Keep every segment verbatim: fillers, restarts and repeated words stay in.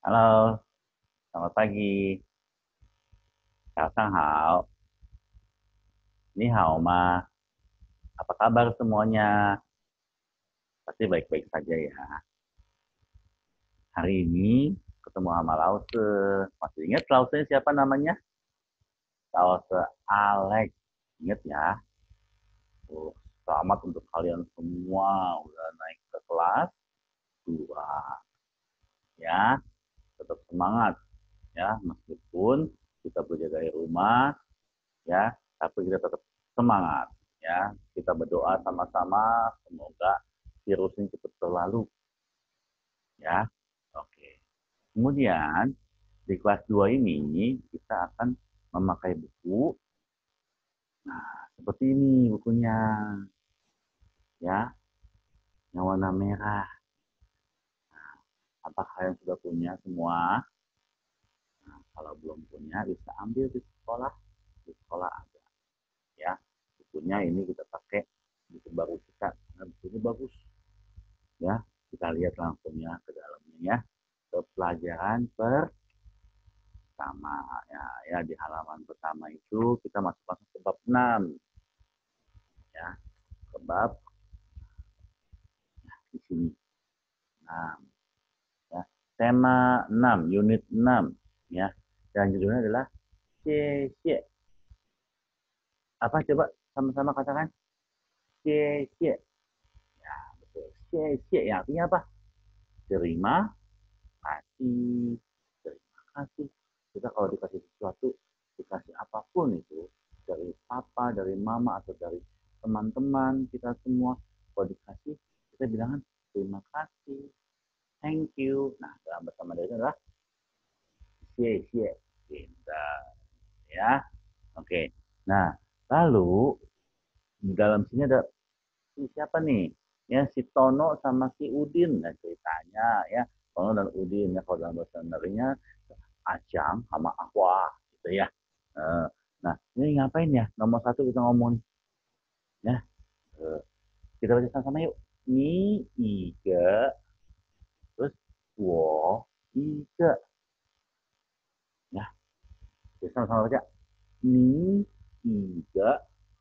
Halo, selamat pagi. 早上好，你好吗？Apa kabar semuanya? Pasti baik-baik saja ya. Hari ini ketemu sama Lause. Masih ingat Lause siapa namanya? Lause Alex. Ingat ya? Oh, selamat untuk kalian semua udah naik ke kelas dua. Ya, tetap semangat ya meskipun kita belajar dari rumah ya, tapi kita tetap semangat ya. Kita berdoa sama-sama semoga virus ini cepat berlalu ya. Oke. Kemudian di kelas dua ini kita akan memakai buku. Nah, seperti ini bukunya ya, yang warna merah. Apa kalian sudah punya semua? Nah, kalau belum punya bisa ambil di sekolah. Di sekolah ada ya. Bukunya ini kita pakai buku baru kita. Nah, bukunya bagus ya. Kita lihat langsung ya ke dalamnya ya. Ke pelajaran pertama ya, ya di halaman pertama itu kita masuk langsung ke bab enam ya, ke bab di sini enam ya. Tema enam, unit enam ya. Dan judulnya adalah C C. Apa coba sama-sama katakan? C C. Ya, betul. C C ya artinya apa? Terima kasih. Terima kasih. Kita kalau dikasih sesuatu, dikasih apapun itu, dari papa, dari mama, atau dari teman-teman kita semua, kalau dikasih, kita bilang terima kasih, thank you. Nah, dalam bahasa Mandarin adalah xie xie. Pintar. Ya, oke. Nah, lalu di dalam sini ada si siapa nih? Ya, si Tono sama si Udin. Nah, ceritanya ya, Tono dan Udin ya, kalau dalam bahasa Mandarinnya Acang sama Aqua gitu ya. Eh, Nah, ini ngapain ya? Nomor satu kita ngomong ya. Eh, Kita baca sama-sama yuk. Ni iga terus wo iga ya. Kita sama-sama baca. Ni iga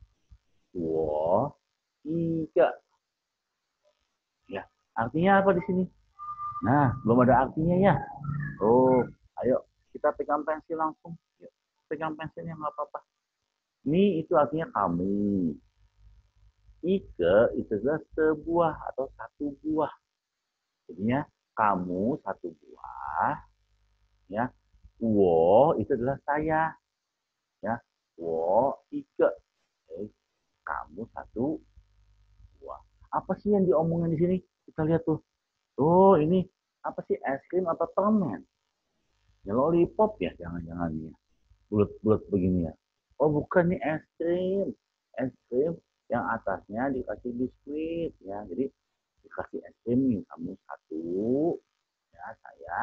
wo iga ya. Artinya apa di sini? Nah, belum ada artinya ya. Oh, ayo kita pegang pensil langsung. Yuk, pegang pensilnya nggak apa-apa. Ni itu artinya kamu. Ike itu adalah sebuah atau satu buah. Jadinya kamu satu buah, ya. Wo itu adalah saya, ya. Wo ike, eh, kamu satu buah. Apa sih yang diomongin di sini? Kita lihat tuh. Oh, ini apa sih, es krim apa permen? Ya lollipop ya, jangan-jangan ya. Bulat-bulat begini ya. Oh, bukan nih es krim. Es krim yang atasnya dikasih biskuit ya. Jadi dikasih es krim nih kamu satu ya, saya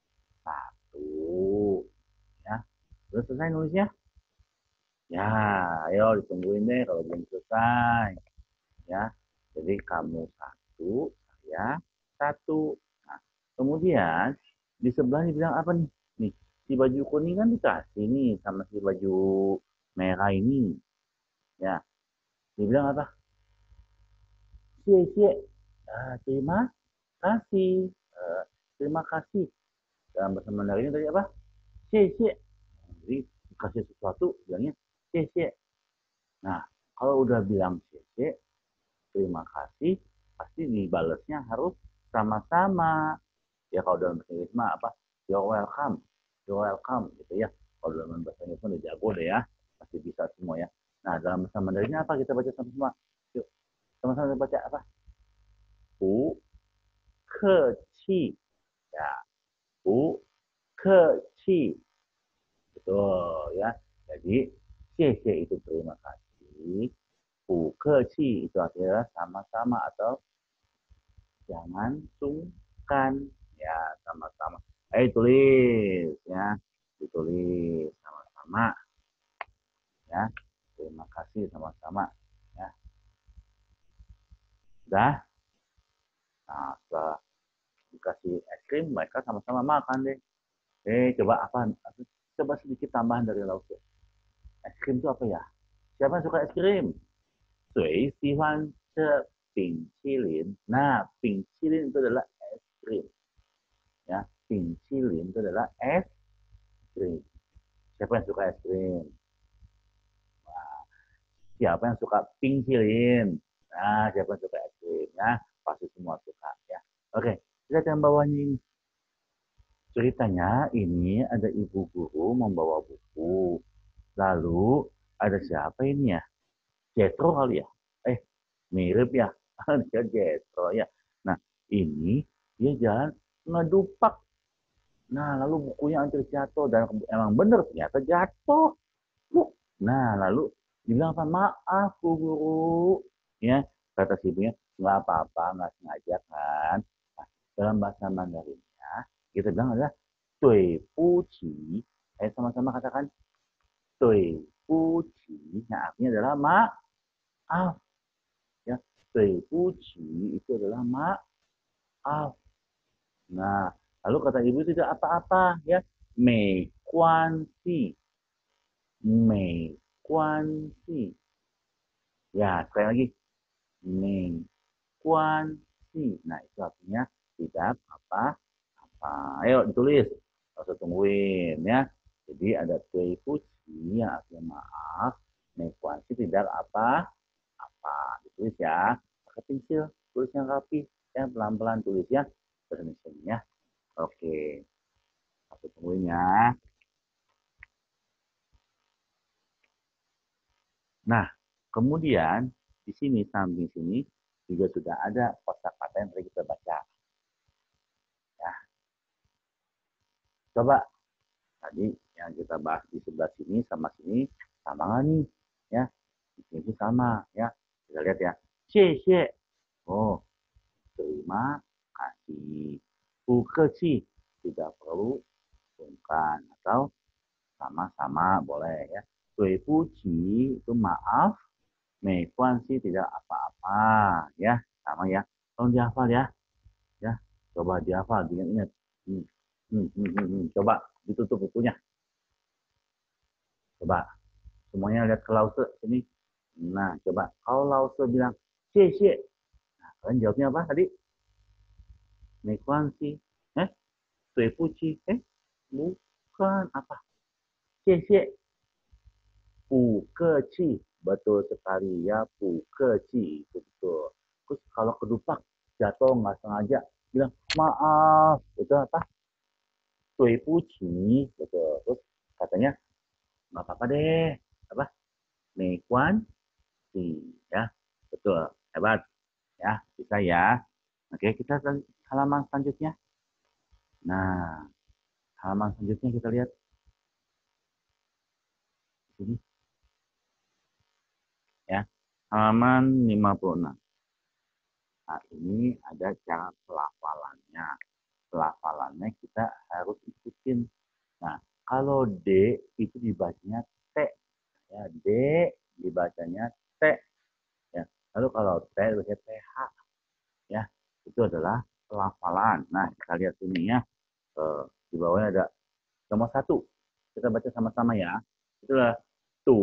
satu ya. Terus selesai nulisnya ya, ayo ditungguin deh kalau belum selesai ya. Jadi kamu satu, saya satu. Nah, kemudian di sebelahnya bilang apa nih? Nih, si baju kuning kan dikasih nih sama si baju merah ini ya. Dibilang apa? Cie cie. Ah, terima kasih. Eh, terima kasih. Dalam bahasa Mandarin tadi apa? Cie cie. Jadi dikasih sesuatu bilangnya cie cie. Nah, kalau udah bilang cie cie, terima kasih, pasti dibalasnya harus sama-sama. Ya kalau dalam bahasa Inggris mah apa? You're welcome. You're welcome gitu ya. Kalau dalam bahasa Inggris mah udah jago deh ya. Pasti bisa semua ya. Nah, dalam bahasa Mandarinnya apa? Kita baca sama-sama. Yuk, sama-sama baca apa? Bu, keci. Ya, bu, keci. Betul ya. Jadi, xie itu terima kasih. Bu keci itu artinya sama-sama atau jangan sungkan. Ya, sama-sama. Eh, tulis ya. Ditulis sama-sama ya. Terima kasih sama-sama ya. Udah. Nah, setelah dikasih es krim, mereka sama-sama makan deh. Eh, coba apa? Coba sedikit tambahan dari Lause. Es krim itu apa ya? Siapa yang suka es krim? 谁喜欢吃冰淇淋? Nah, 冰淇淋 itu adalah es krim. Ya, 冰淇淋 itu adalah es krim. Siapa yang suka es krim? Wah, siapa yang suka pingkilin? Nah, siapa yang suka es krim? Ya, pasti semua suka. Ya, oke. Lihat yang bawahnya ini. Ceritanya ini ada ibu guru membawa buku. Lalu ada siapa ini ya? Jetro kali ya? Eh, mirip ya. Dia Jetro ya. Nah, ini dia jalan ngedupak. Nah, lalu bukunya hampir jatuh dan emang bener ternyata jatuh. Nah, lalu dibilang apa? Maaf, Bu Guru. Ya, kata si ibunya, nggak apa-apa, nggak sengaja kan. Nah, dalam bahasa Mandarinnya, kita bilang adalah Dui Puci. Ayo sama-sama katakan Dui Puci. Nah, artinya adalah maaf. Ya, Dui Puci itu adalah maaf. Nah, lalu kata ibu tidak apa-apa. Ya, Mei Kuan Si. Mei Kuan Si. Ya, sekali lagi. Mei Kuan Si. Nah, itu artinya tidak apa-apa. Ayo ditulis. Gak usah tungguin ya. Jadi ada Tui Puci yang artinya maaf. Mei Kuan Si tidak apa-apa. Ditulis ya. Pakai pensil. Tulis yang rapi. Ya, pelan-pelan tulis ya. Terus ya. Oke. Aku tungguin ya. Nah, kemudian di sini samping sini juga sudah ada kosakata yang tadi kita baca. Ya, coba tadi yang kita bahas di sebelah sini sama sini sama nggak nih? Ya, di sini sama ya. Kita lihat ya. Xie Oh, terima kasih. Bukeci tidak perlu sungkan atau sama-sama boleh ya. Dui puji itu maaf. Mei sih tidak apa-apa ya. Sama ya. Tolong dihafal ya. Ya, coba dihafal, diingat-ingat. Hmm. Hmm, hmm, hmm, hmm. Coba ditutup bukunya. Coba semuanya lihat ke Lause sini. Nah, coba kalau Lause bilang xie xie. Nah, kalian jawabnya apa tadi? Mei sih. Eh, Dui puji. Eh, bukan apa? Xie xie. Bukeci. Betul sekali ya, bukeci. Betul. Terus kalau kedupak jatuh nggak sengaja bilang maaf. Itu apa? Dui puji. Betul. Terus katanya nggak apa-apa deh. Apa? Meikuan si ya. Betul. Hebat. Ya, bisa ya. Oke, kita ke halaman selanjutnya. Nah, halaman selanjutnya kita lihat sini ya. Halaman lima puluh enam. Nah, ini ada cara pelafalannya. Pelafalannya kita harus ikutin. Nah, kalau D itu dibacanya T. Ya, D dibacanya T. Ya. Lalu kalau T dibacanya T H. Ya, itu adalah pelafalan. Nah, kita lihat sini ya. Eh, di bawahnya ada nomor satu. Kita baca sama-sama ya. Itulah tu.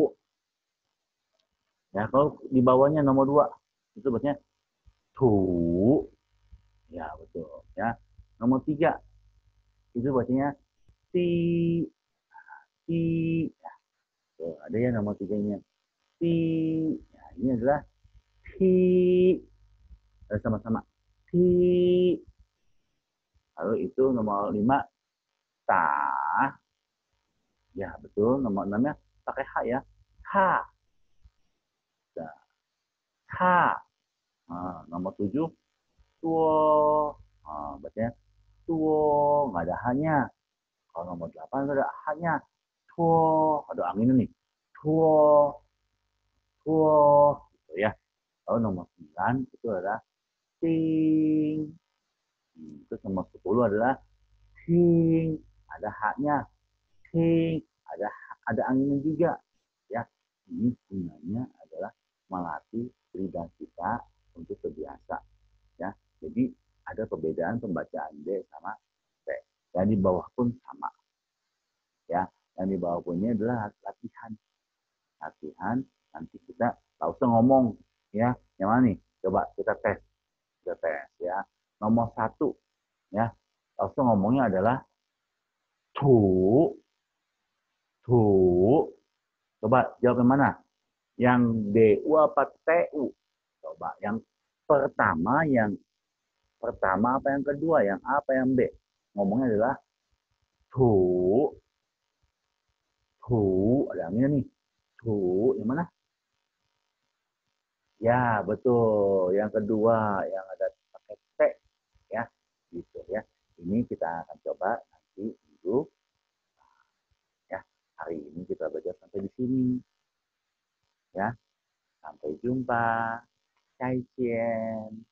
Ya, kalau di bawahnya nomor dua. Itu bacanya tu. Ya, betul. Ya. Nomor tiga. Itu bacanya ti. Ti. Ya, tuh, ada ya nomor tiganya. Ti. Ya, ini adalah ti. Sama-sama. Ti. Lalu itu nomor lima. Ta. Ya, betul. Nomor enamnya pakai H ya. H. Nah, H. Nah, nomor tujuh. Tuo. Nah, bacanya tuo. Nggak ada H-nya. Kalau nomor delapan ada H-nya. Tuo. Ada angin nih. Tuo. Tuo. Gitu ya. Lalu nomor sembilan itu adalah ting. Terus nomor sepuluh adalah ting. Ada H-nya. Ting. Ada ada anginnya juga. Ya, ini gunanya adalah melatih lidah kita untuk terbiasa. Ya, jadi ada perbedaan pembacaan D sama T. Yang di bawah pun sama. Ya, yang di bawah pun ini adalah latihan. Latihan, nanti kita tak usah ngomong. Ya, yang mana nih? Coba kita tes. Kita tes ya. Nomor satu, ya. Tak usah ngomongnya adalah tu, tu. Coba jawab yang mana? Yang D U apa T U? Coba yang pertama, yang pertama apa yang kedua, yang A apa yang B? Ngomongnya adalah tu, tu. Ada yang ini nih. Tu, yang mana? Ya, betul. Yang kedua, yang ada pakai T, ya, gitu ya. Ini kita akan coba nanti minggu, ya. Hari ini kita belajar sampai di sini, ya. Sampai jumpa. 再见。